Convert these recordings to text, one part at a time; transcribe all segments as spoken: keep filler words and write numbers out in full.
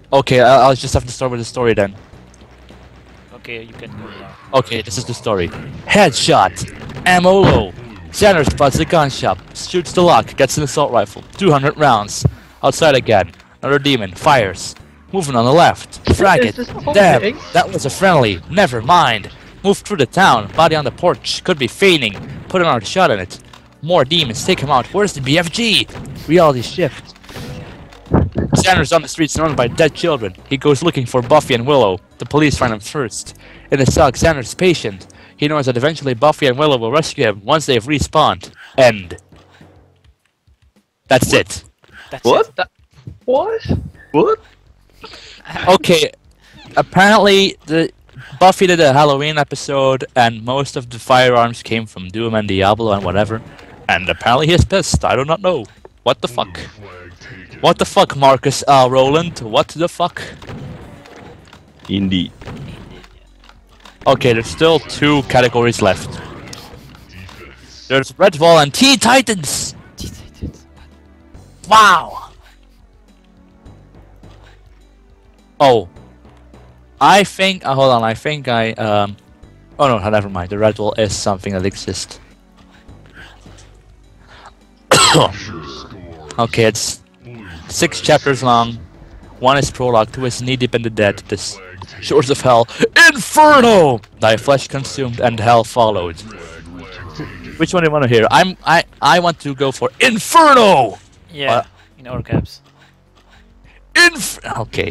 Okay, I'll, I'll just have to start with the story then. Okay, you can go now. Okay, this is the story. Headshot. Ammo low. Xander spots the gun shop. Shoots the lock. Gets an assault rifle. two hundred rounds. Outside again. Another demon. Fires. Moving on the left. Frag Is it. this the whole Damn. thing? That was a friendly. Never mind. Move through the town. Body on the porch. Could be feigning. Put another shot in it. More demons. Take him out. Where's the B F G? Reality shift. Xander's on the street surrounded by dead children. He goes looking for Buffy and Willow. The police find him first. In the cell, Xander's patient. He knows that eventually Buffy and Willow will rescue him once they've respawned. End. That's it. That's What? it. That, what? What? Okay, apparently the Buffy did a Halloween episode and most of the firearms came from Doom and Diablo and whatever. And apparently he's pissed. I do not know. What the fuck? What the fuck, Marcus uh, Roland? What the fuck? Indeed. Okay, there's still two categories left. There's Redwall and T-Titans! Wow! Oh. I think... Uh, hold on, I think I... Um, oh no, never mind. The Redwall is something that exists. Okay, it's six chapters long. One is prologue, two is knee-deep in the dead. This Shores of Hell. Inferno! Thy flesh consumed and hell followed. Which one do you want to hear? I'm I I want to go for Inferno! Yeah, Uh, in all caps. Inf Okay.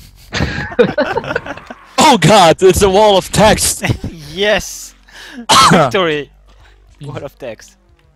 Oh god, there's a wall of text! Yes! Victory! Word of text.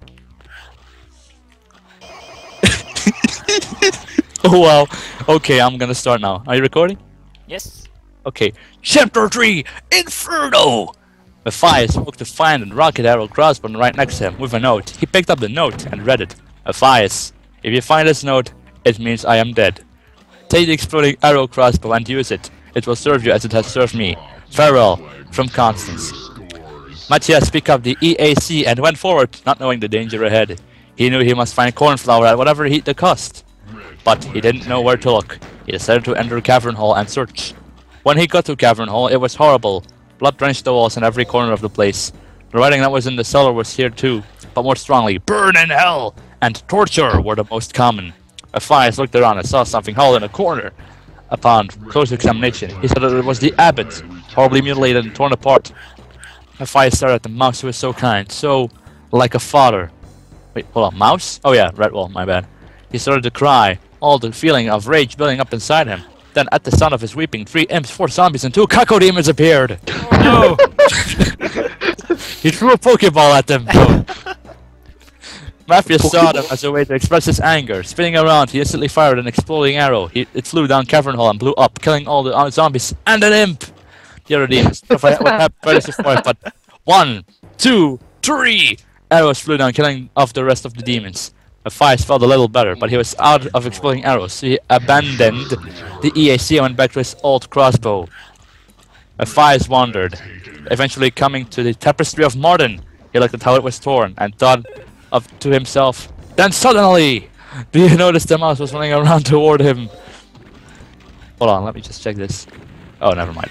Oh wow. Okay, I'm gonna start now. Are you recording? Yes. Okay. Chapter three! Inferno! Matthias woke to find a rocket arrow crossbow right next to him with a note. He picked up the note and read it. Matthias, if you find this note, it means I am dead. Take the exploding arrow crossbow and use it. It will serve you as it has served me. Farewell, from Constance. Matthias picked up the E A C and went forward, not knowing the danger ahead. He knew he must find cornflower at whatever heat the cost. But he didn't know where to look. He decided to enter Cavern Hall and search. When he got to Cavern Hall, it was horrible. Blood drenched the walls in every corner of the place. The writing that was in the cellar was here too, but more strongly. Burn in hell! And torture were the most common. Matthias looked around and saw something hauled in a corner. Upon close examination, he saw that it was the abbot, horribly mutilated and torn apart. Matthias stared at the mouse who was so kind, so like a father. Wait, hold on, mouse? Oh yeah, Redwall, my bad. He started to cry, all the feeling of rage building up inside him. Then, at the sound of his weeping, three imps, four zombies, and two cacodemons appeared. No! He threw a Pokeball at them. Matthias saw them as a way to express his anger. Spinning around, he instantly fired an exploding arrow. He, it flew down Cavern Hall and blew up, killing all the uh, zombies and an imp. The other demons. What happened before, but one, two, three arrows flew down, killing off the rest of the demons. Matthias felt a little better, but he was out of exploding arrows, so he abandoned the E A C and went back to his old crossbow. Matthias wandered, eventually coming to the Tapestry of Morden. He looked at how it was torn and thought of to himself. Then suddenly, do you notice the mouse was running around toward him? Hold on, let me just check this. Oh, never mind.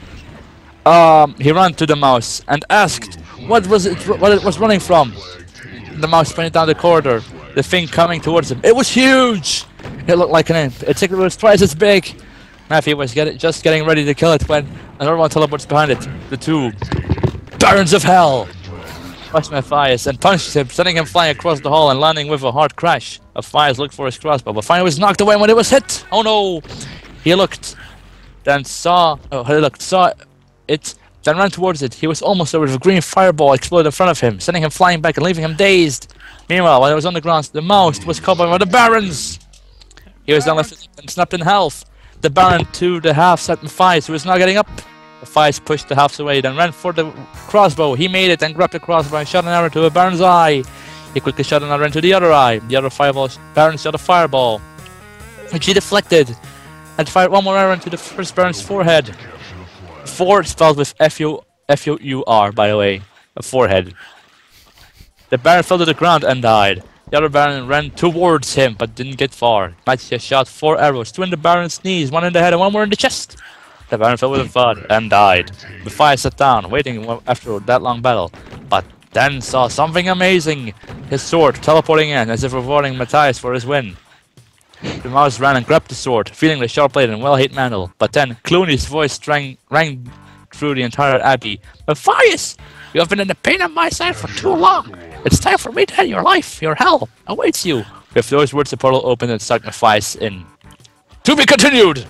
Um, he ran to the mouse and asked, "What was it? What it was running from?" The mouse pointed down the corridor. The thing coming towards him. It was huge! It looked like an imp. It it was twice as big. Matthew was get it, just getting ready to kill it when another one teleports behind it. The two Barons of Hell crushed Matthias and punched him, sending him flying across the hall and landing with a hard crash. Matthias looked for his crossbow, but finally was knocked away when it was hit. Oh no! He looked, then saw. Oh, he looked, saw it, then ran towards it. He was almost there with a green fireball exploded in front of him, sending him flying back and leaving him dazed. Meanwhile, while he was on the ground, the mouse was caught by the Barons. He was then left and snapped in half. The Baron to the half at Matthias, who was now getting up. Matthias pushed the halves away, then ran for the crossbow. He made it and grabbed the crossbow and shot an arrow to the Baron's eye. He quickly shot another into the other eye. The other fireball, Baron shot a fireball, which he deflected, and fired one more arrow into the first Baron's forehead. Four spelled with F U F U U R, by the way, a forehead. The Baron fell to the ground and died. The other Baron ran towards him, but didn't get far. Matthias shot four arrows, two in the Baron's knees, one in the head, and one more in the chest. The Baron fell with a thud and died. Matthias sat down, waiting after that long battle, but then saw something amazing. His sword teleporting in, as if rewarding Matthias for his win. The mouse ran and grabbed the sword, feeling the sharp blade and well-hit mantle. But then Clooney's voice rang, rang through the entire abbey. Matthias, you have been in the pain of my side for too long. It's time for me to end your life. Your hell awaits you. With those words, the portal opened and sucked Matthias in. To be continued!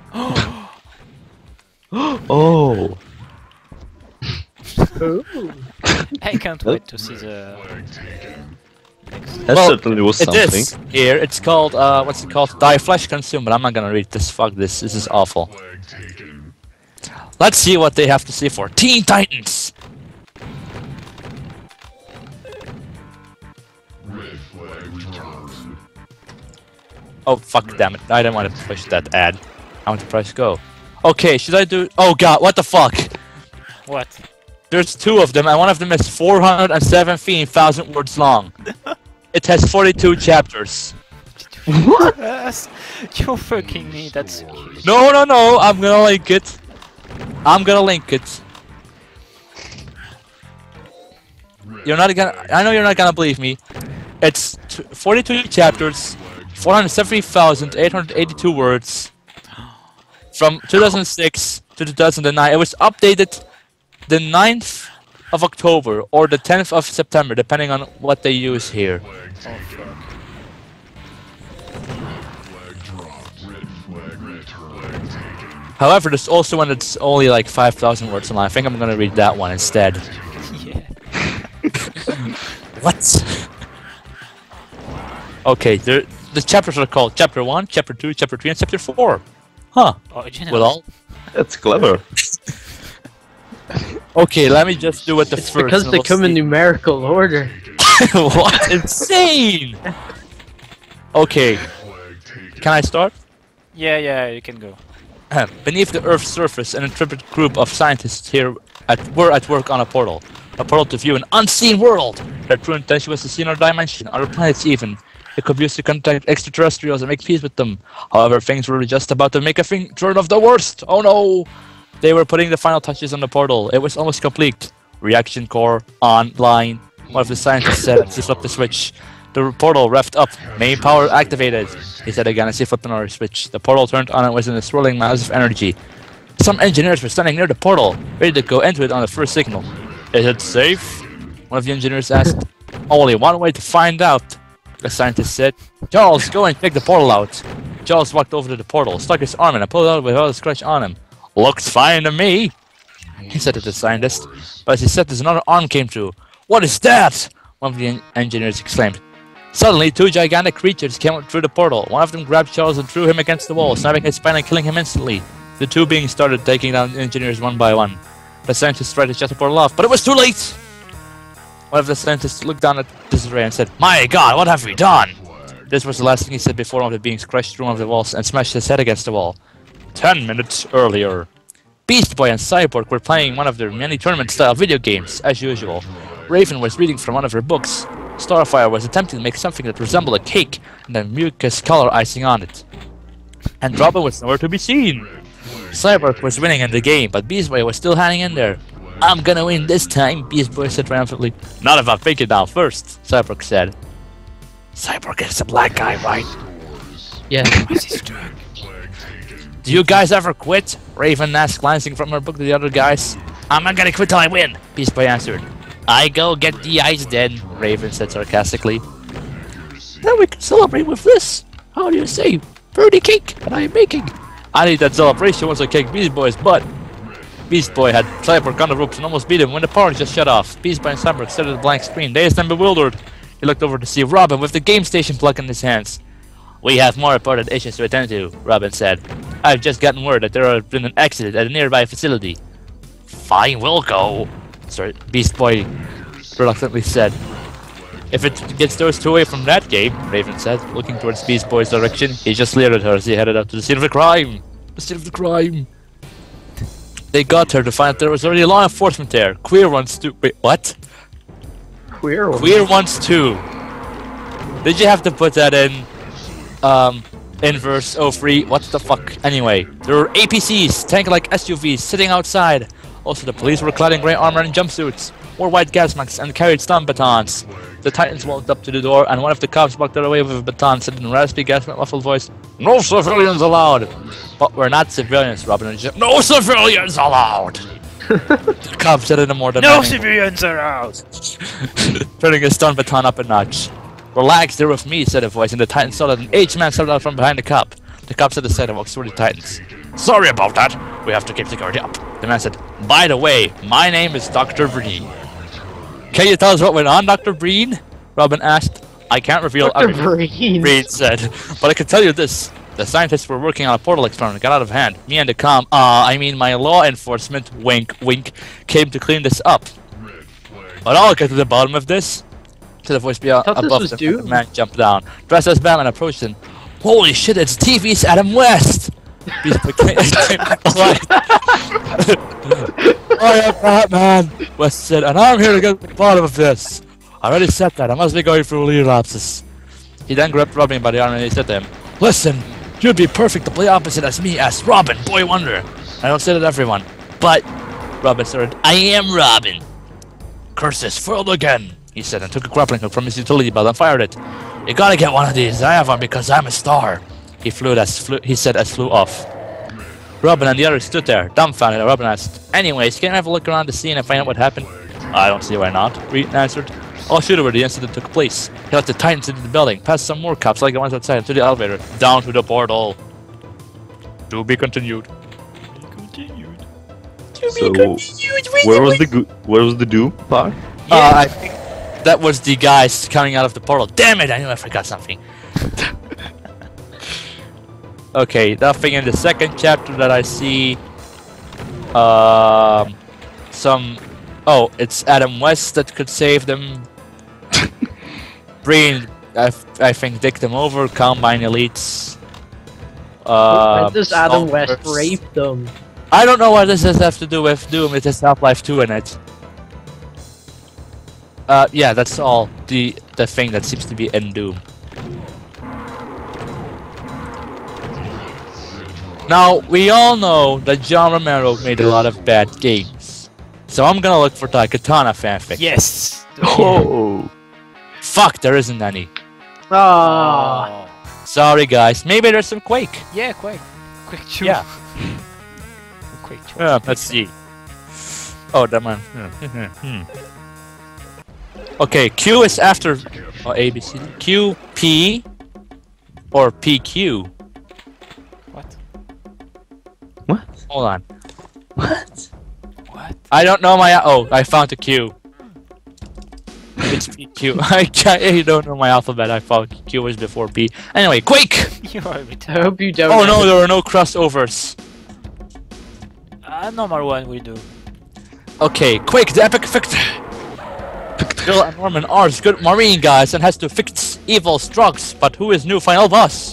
Oh. I can't wait to see the next. That Well, certainly was It something. is here. It's called, uh, what's it called? Die Flesh Consume, but I'm not gonna read this. Fuck this. This is awful. Let's see what they have to say for Teen Titans! Oh, fuck, damn it. I didn't want to push that ad. I want to press go. Okay, should I do... Oh god, what the fuck? What? There's two of them, and one of them is four hundred seventeen thousand words long. It has forty-two chapters. What? You're fucking me. That's huge. No, no, no, I'm gonna link it. I'm gonna link it. You're not gonna... I know you're not gonna believe me. It's t forty-two chapters, four hundred seventy thousand eight hundred eighty-two words. From two thousand six to two thousand nine. It was updated the ninth of October or the tenth of September, depending on what they use here. Oh, fuck. However, there's also one that's only like five thousand words long. I think I'm gonna read that one instead. Yeah. What? Okay, there, the chapters are called Chapter one, Chapter two, Chapter three, and Chapter four. Huh. Original. Well, That's clever. okay, let me just do it the It's first. because and they we'll come in see. numerical order. What? Insane! Okay. Can I start? Yeah, yeah, you can go. Beneath the Earth's surface, an intrepid group of scientists here at, were at work on a portal. A portal to view an unseen world. Their true intention was to see another dimension, other planets even. It could be used to contact extraterrestrials and make peace with them. However, things were just about to make a thing turn of the worst. Oh no! They were putting the final touches on the portal. It was almost complete. Reaction core online. One of the scientists said as he flipped the switch. The portal revved up. Main power activated. He said again as he flipped another switch. The portal turned on and was in a swirling mass of energy. Some engineers were standing near the portal, ready to go into it on the first signal. Is it safe? One of the engineers asked. Only one way to find out, the scientist said. Charles, go and check the portal out. Charles walked over to the portal, stuck his arm in and pulled it out without a scratch on him. Looks fine to me, he said to the scientist. But as he said this, another arm came through. What is that? One of the en engineers exclaimed. Suddenly, two gigantic creatures came up through the portal. One of them grabbed Charles and threw him against the wall, snapping his spine and killing him instantly. The two beings started taking down the engineers one by one. The scientists tried to shut the portal off, but it was too late! One of the scientists looked down at Desiree and said, My god, what have we done? This was the last thing he said before one of the beings crashed through one of the walls and smashed his head against the wall. Ten minutes earlier. Beast Boy and Cyborg were playing one of their many tournament-style video games, as usual. Raven was reading from one of her books. Starfire was attempting to make something that resembled a cake and then mucus color icing on it. And Robin was nowhere to be seen. Cyborg was winning in the game, but Beast Boy was still hanging in there. I'm gonna win this time, Beast Boy said triumphantly. Not if I take it down first, Cyborg said. Cyborg is a black guy, right? Yeah. Do you guys ever quit? Raven asked, glancing from her book to the other guys. I'm not gonna quit till I win, Beast Boy answered. I go get the ice then, Raven said sarcastically. Then we can celebrate with this. How do you say? Birdie cake that I am making. I need that celebration once I kick Beast Boy's butt. Beast Boy had Cyborg on the ropes and almost beat him when the power just shut off. Beast Boy and Cyborg stared at the blank screen, dazed and bewildered. He looked over to see Robin with the game station plug in his hands. We have more important issues to attend to, Robin said. I've just gotten word that there has been an accident at a nearby facility. Fine, we'll go, Sorry, Beast Boy reluctantly said. If it gets those two away from that game, Raven said, looking towards Beast Boy's direction. He just leered at her as he headed out to the scene of the crime. The scene of the crime. They got her to find that there was already law enforcement there. Queer ones too. Wait, what? Queer one. Queer ones too. Did you have to put that in? Um, inverse oh three. What the fuck? Anyway, there were A P Cs, tank-like S U Vs sitting outside. Also, the police were clad in grey armor and jumpsuits, wore white gas masks, and carried stun batons. The Titans walked up to the door, and one of the cops blocked their way with a baton, said in a raspy, gas muffled voice, "No civilians allowed." But we're not civilians, Robin and Jim. No civilians allowed. The cop said in a more No demanding civilians are out! turning his stun baton up a notch. "Relax, they're with me," said a voice, and the Titan saw that an aged man stepped out from behind the cop. The cop said the side and walked toward the Titans. "Sorry about that. We have to keep security up." The man said, "By the way, my name is Doctor Breen." "Can you tell us what went on, Doctor Breen?" Robin asked. "I can't reveal Doctor everything," Breen. Breen said, "but I can tell you this. The scientists were working on a portal experiment, got out of hand. Me and the com, uh, I mean my law enforcement, wink, wink, came to clean this up. But I'll get to the bottom of this." To the voice beyond Thought this above was them, Doom. the man jumped down, dressed as Batman, approached him. "Holy shit, it's T V's Adam West!" Beast became alive. "I am Batman," West said, "and I'm here to get to the bottom of this. I already said that. I must be going through relapses." He then grabbed Robin by the arm and he said to him, "Listen, you'd be perfect to play opposite as me as Robin, Boy Wonder. I don't say that to everyone, but..." Robin started, "I am Robin." "Curses, foiled again," he said, and took a grappling hook from his utility belt and fired it. "You gotta get one of these. I have one because I'm a star." He flew as flew, he said as flew off. Robin and the others stood there, dumbfounded, and Robin asked, "Anyways, can I have a look around the scene and find out what happened?" "I don't see why not," Reed answered. "I'll shoot where the incident took place." He let the Titans into the building, past some more cops like the ones outside, to the elevator, down to the portal. To be continued. Continued. So, where was the go where was the Doom part? Uh, I think that was the guys coming out of the portal. Damn it, I knew I forgot something. Okay, nothing in the second chapter that I see. Um, some... Oh, it's Adam West that could save them. Breen, I, f I think, dicked them over. Combine elites. Uh, Why does Adam West Stalkers. rape them? I don't know what this has have to do with Doom. It has Half-Life two in it. Uh, yeah, that's all. The the thing that seems to be in Doom. Now, we all know that John Romero made a lot of bad games. So I'm gonna look for Daikatana fanfic. Yes! Oh, Fuck, there isn't any. Ah, Oh. Sorry, guys. Maybe there's some Quake. Yeah, Quake. Quake two. Yeah. Quake two. Yeah, let's see. Oh, that man. Hmm. Okay, Q is after... Oh, A, B, C, D. Q, P, or P, Q. What? what? Hold on. What? What? I don't know my... Oh, I found a Q. It's P, Q. I, can't, I don't know my alphabet. I thought Q was before P. Anyway, Quake! You are a I retard. hope you don't. Oh no, there were no crossovers. Uh, normal one we do. Okay, Quake, the epic fict. Bill and Norman are good marine guys and has to fix evil strugs, but who is new final boss?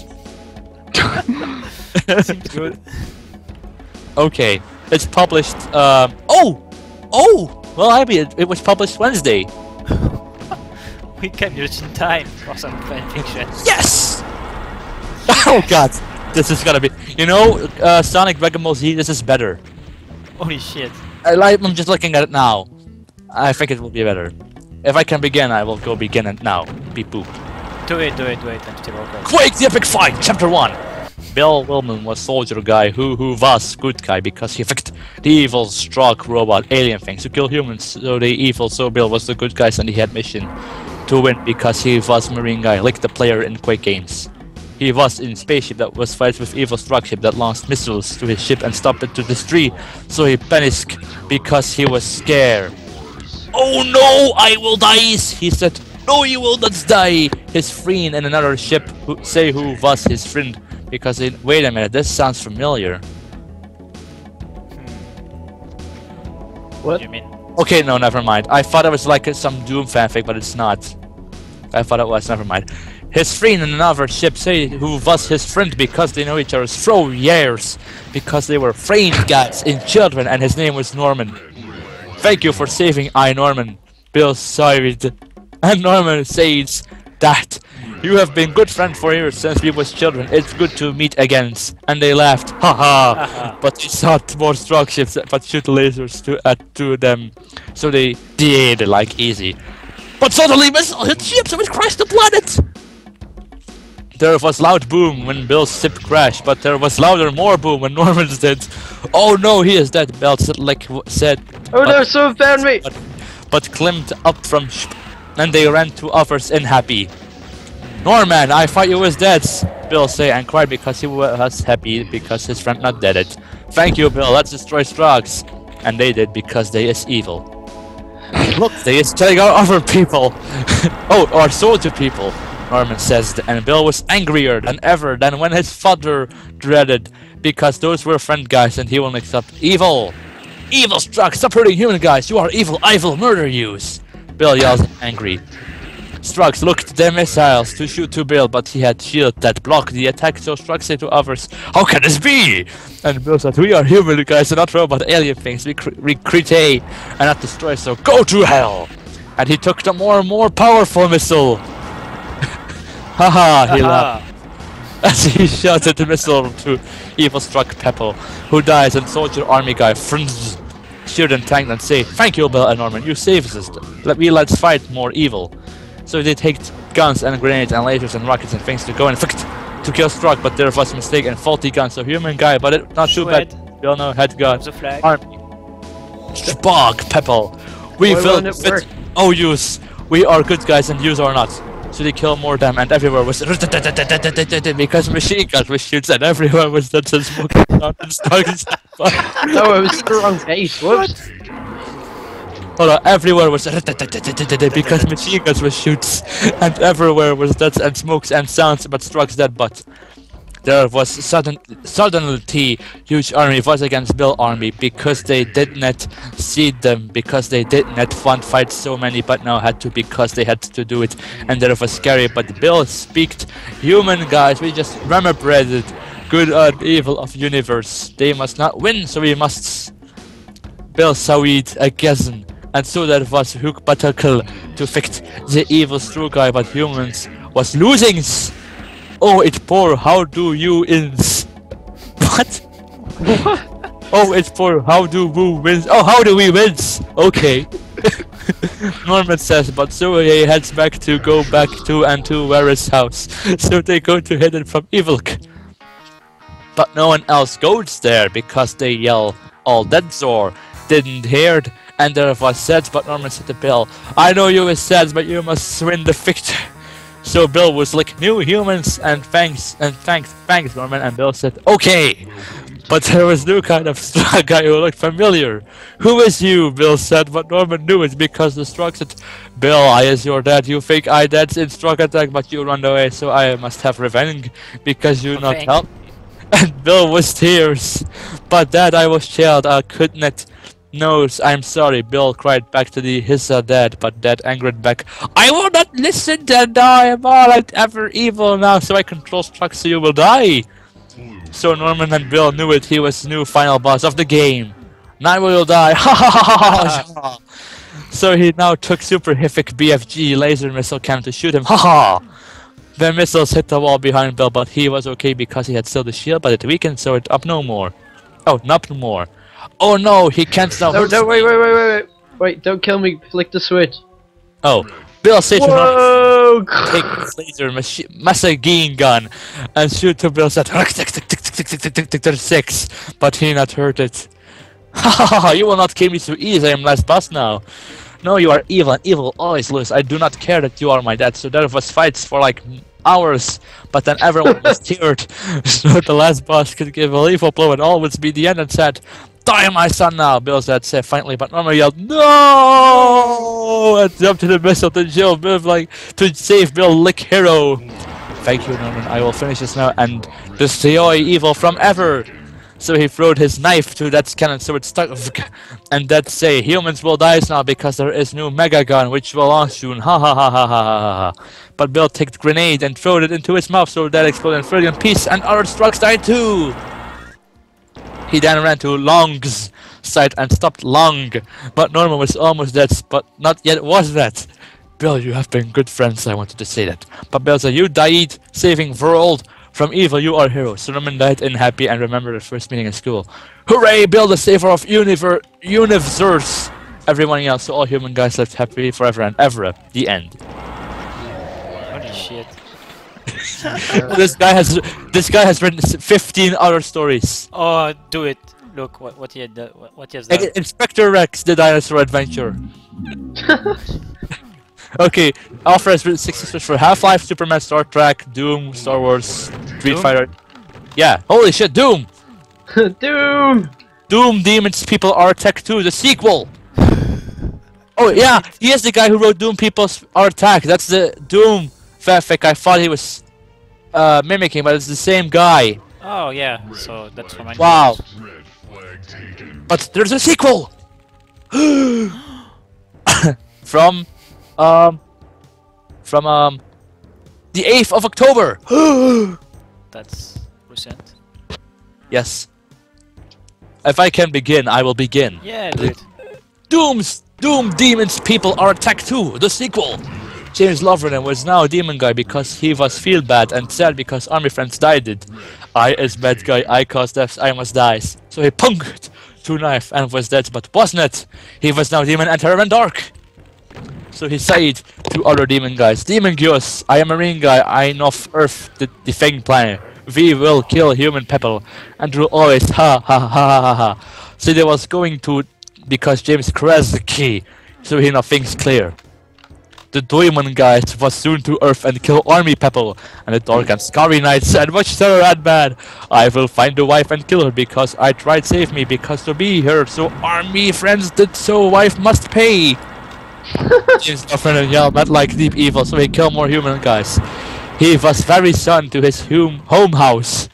Seems good. Okay, it's published. Um. Oh, oh. Well, I mean, it, it was published Wednesday. We came just in time for some fanfiction. Yes. Oh God, this is gonna be. You know, uh, Sonic Dragon Ball Z. This is better. Holy shit. I like. I'm just looking at it now. I think it will be better. If I can begin, I will go begin it now. Beep boop. Do it, do it, do it, and still work out. Quake the Epic Fight, Chapter one! Bill Willman was soldier guy who who was good guy because he fixed the evil struck robot alien things to kill humans. So the evil so Bill was the good guys and he had mission to win because he was marine guy like the player in Quake games. He was in spaceship that was fights with evil struck ship that launched missiles to his ship and stopped it to destroy. So he panicked because he was scared. "Oh no, I will die," he said. "No, you will not die." His friend in another ship who say who was his friend because it, wait a minute, this sounds familiar. What? You mean? Okay, no, never mind. I thought it was like a, some Doom fanfic, but it's not. I thought it was, never mind. His friend in another ship say who was his friend because they know each other for years. Because they were friend guys in children and his name was Norman. "Thank you for saving I, Norman," Bill sighed. And Norman says that You have been good friends for years since we was children. It's good to meet again. And they laughed, haha. But he shot more strong ships, but shoot lasers to uh, to them. So they did like easy. But suddenly missile hit ships and it crashed the planet. There was loud boom when Bill's ship crashed, but there was louder more boom when Norman's did. Oh no, he is dead. Bell said, like said. Oh but, no, someone found me! But, but climbed up from ship, and they ran to others in happy. Norman, I thought you was dead, Bill say, and cried because he was happy because his friend not dead it. Thank you, Bill, let's destroy Strugs. And they did because they is evil. Look, they is telling our other people. Oh, or soldier people, Norman says, and Bill was angrier than ever than when his father dreaded, because those were friend guys and he won't accept evil. Evil Strugs, stop hurting human guys, you are evil, I will murder yous. Bill yells angry. Strugs looked their missiles to shoot to Bill, but he had shield that blocked the attack, so Strugs said to others, how can this be? And Bill said, we are human guys, not robot alien things, we, cre we create and not destroy, so go to hell! And he took the more and more powerful missile. Haha, he laughed. As he shot at the missile to evil Strug Peppo, who dies, and soldier army guy Franz cheered and thanked and say, thank you, Bill and Norman, you saved us. Let me let's fight more evil. So they take guns and grenades and lasers and rockets and things to go and fix to kill Strug, but there was a mistake and faulty gun, so human guy, but it not too bad. We all know head gun. The flag. Army. Spog Peppo. We Why will won't it work? fit. Oh use. We are good guys and yous are not. So they kill more them and everywhere was because machine guns was shoots and everywhere was that smoking and Strugs. No, it was the wrong page. Whoops. Hold on, everywhere was because machine guns were shoots, and everywhere was deaths and smokes and sounds, but Strugs dead. But there was sudden, suddenly huge army was against Bill army because they did not see them, because they did not want fight so many, but now had to because they had to do it, and there was scary. But Bill speaked, human guys, we just remembered it, good and evil of universe. They must not win, so we must. Bill saw it again. And so that was hook battle to fix the evil true guy, but humans was losing. Oh, it's poor. How do you ins? What? Oh, it's poor. How do we wins? Oh, how do we wins? Okay. Norman says, but so he heads back to go back to and to Varys' house. So they go to hidden from evil. But no one else goes there because they yell all dead Zor. Didn't hear it. And there was said, but Norman said to Bill, I know you was sad, but you must win the victory. So Bill was like, new humans, and thanks, and thanks, thanks, Norman. And Bill said, okay. But there was new kind of Strug guy who looked familiar. Who is you? Bill said, but Norman knew it because the Strug said, Bill, I is your dad. You think I dad's in Strug attack, but you run away, so I must have revenge because you not Okay. help. And Bill was tears. But dad, I was child, I could not. No, I'm sorry, Bill cried back to the his uh, dad, but dad angered back. I will not listen, Dad, I am all I'm ever evil now, so I control Strug so you will die. So Norman and Bill knew it, he was the new final boss of the game. Now we will die, ha ha ha ha ha. So he now took super horrific B F G laser missile cannon to shoot him, ha ha. The missiles hit the wall behind Bill, but he was okay because he had still the shield, but it weakened, so it up no more. Oh, not more. Oh no, he can't now. No, no, wait, wait, wait, wait, wait. Wait, don't kill me. Flick the switch. Oh, Bill said to Norman, Whoa! take this laser machi- machine gun and shoot to Bill said six, but he not hurt it. Ha ha ha! You will not kill me so easy. I am last boss now. No, you are evil, and evil always lose. I do not care that you are my dad. So there was fights for like hours, but then everyone was teared. So the last boss could give a lethal blow and always be the end and said, die, my son, now, Bill said, said finally, but Norman yelled, no! And jumped to the missile to Jill, Bill, like, to save Bill, lick hero. Thank you, Norman, I will finish this now and destroy evil from ever. So he throwed his knife to that cannon, so it stuck, and that say, humans will die now because there is new mega gun, which will launch soon, ha ha ha ha ha ha ha. But Bill took the grenade and threw it into his mouth, so that exploded in brilliant peace, and other Strugs died too. He then ran to Long's side and stopped Long, but Norman was almost dead, but not yet was that. Bill, you have been good friends. I wanted to say that. But Bill said, you died saving world from evil. You are a hero. Solomon died in happy and remember the first meeting in school. Hooray, Bill, the saver of universe, universe. Everyone else, so all human guys lived happy forever and ever. The end. Holy shit. this guy has this guy has written fifteen other stories. Oh, do it. Look what what he had done, what he has done. Inspector Rex, the dinosaur adventure. Okay, Alfred has written sixty stories for Half-Life, Superman, Star Trek, Doom, Star Wars, Street Doom? Fighter. Yeah, holy shit, Doom! Doom! Doom Demons People Are Attack two, the sequel! Oh yeah, he is the guy who wrote Doom People Are Attack. That's the Doom fanfic I thought he was uh, mimicking, but it's the same guy. Oh yeah, so that's from my Wow. But there's a sequel! From, um, from, um, the eighth of October! That's recent. Yes. If I can begin, I will begin. Yeah, dude. Doom's Doom Demons People Are Attack two, the sequel. James Loverenan was now a demon guy because he was feel bad and sad because army friends died. I as bad guy, I caused deaths, I must die. So he punked two knife and was dead, but wasn't it? He was now demon and terror and dark. So he said to other demon guys, Demon Geos, I am a marine guy, I know Earth, the, the Fang planet. We will kill human people and will always ha ha ha ha ha ha. So they was going to because James crashed the key, so he now thinks clear. The demon guys was soon to Earth and kill army people, and the dark and scary night said, much terror and bad. I will find the wife and kill her because I tried save me because to be here, so army friends did so wife must pay. James Loverenan yelled, not like deep evil, so he killed more human guys. He was very son to his home home house,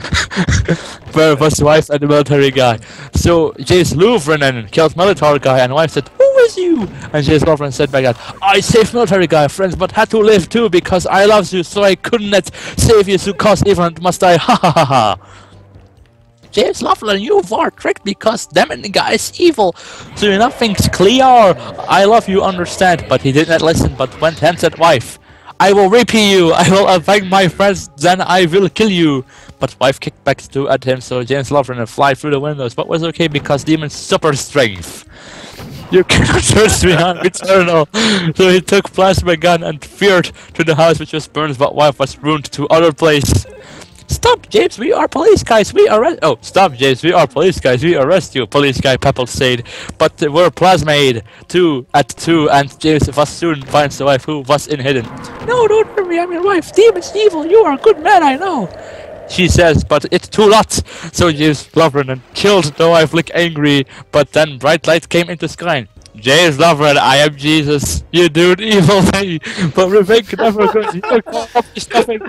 where was wife and the military guy. So James Loverenan killed military guy, and wife said, "Who is you?" And James Loverenan said back that, "I saved military guy friends, but had to live too because I loves you, so I couldn't save you. So cause even must I." Ha ha ha ha. James Loverenan, you were tricked because them and the guy is evil. So you nothing's clear. I love you, understand, but he did not listen, but went and said, wife, I will repay you, I will avenge my friends, then I will kill you. But wife kicked back to at him, so James Loverenan fly through the windows, but was okay because demon's super strength. You cannot trust me on eternal. So he took plasma gun and feared to the house which was burned, but wife was ruined to other place. Stop, James, we are police guys, we arrest- Oh, stop, James, we are police guys, we arrest you, police guy Pepple said. But they were plasmade, two at two, and James was soon finds the wife who was in hidden. No, don't hurt me, I'm your wife, demon's evil, you are a good man, I know. She says, but it's too late. So James Loverenan killed the wife, look angry, but then bright light came into sky. James Loverenan, I am Jesus, you do an evil thing, but revenge never goes, you don't accomplish nothing.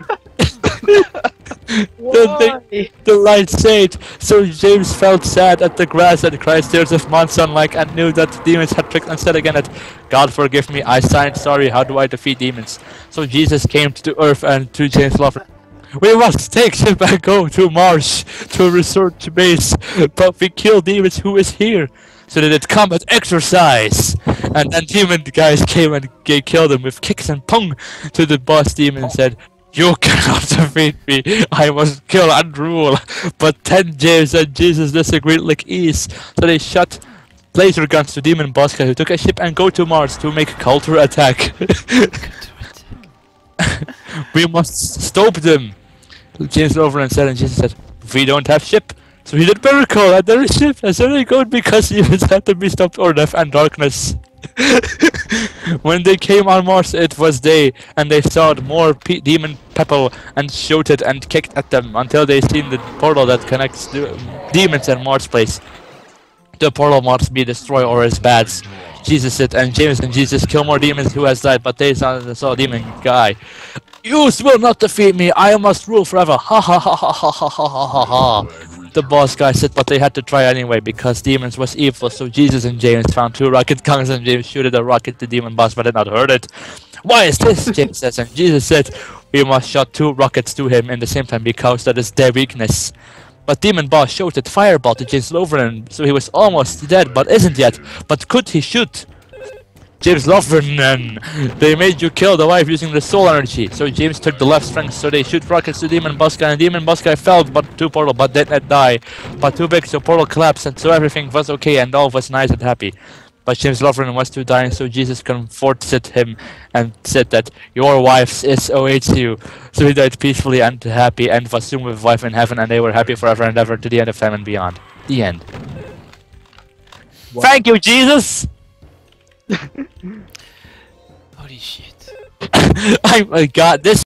The, thing, the light said, so James felt sad at the grass and cried tears of months sunlight and knew that the demons had tricked and said again that God forgive me, I signed sorry, how do I defeat demons? So Jesus came to earth and to James Loverenan. We must take him and go to Mars to a research base, but we kill demons who is here. So they did combat exercise, and then demon guys came and they killed him with kicks and pong to the boss demon and said, you cannot defeat me, I must kill and rule. But then James and Jesus disagreed like ease, so they shot laser guns to demon boss guy who took a ship and go to Mars to make a counter attack. We must stop them, James Loverenan said, and Jesus said, we don't have ship. So he did miracle and there is ship, and so they go because demons had to be stopped or death and darkness. When they came on Mars, it was day, and they saw more pe demon people and shouted and kicked at them until they seen the portal that connects the demons and Mars place. The portal must be destroyed or is bad. Jesus said, and James and Jesus kill more demons who has died, but they saw the saw demon guy. You will not defeat me, I must rule forever. Ha ha ha ha ha ha ha ha ha ha. The boss guy said, but they had to try anyway because demons was evil, so Jesus and James found two rocket guns and James shooted a rocket to demon boss but did not hurt it. Why is this? James says, and Jesus said, we must shot two rockets to him in the same time because that is their weakness. But demon boss shooted fireball to James Loverenan, so he was almost dead but isn't yet. But could he shoot? James Lofgren, they made you kill the wife using the soul energy. So James took the left strength, so they shoot rockets to Demon Buska, and Demon Buska fell but to Portal, but did not die. But too big, so Portal collapsed, and so everything was okay, and all was nice and happy. But James Lofgren was too dying, so Jesus comforted him and said that your wife is awaits you. So he died peacefully and happy, and was soon with wife in heaven, and they were happy forever and ever to the end of time and beyond. The end. Wow. Thank you, Jesus! Holy shit. Oh my god, this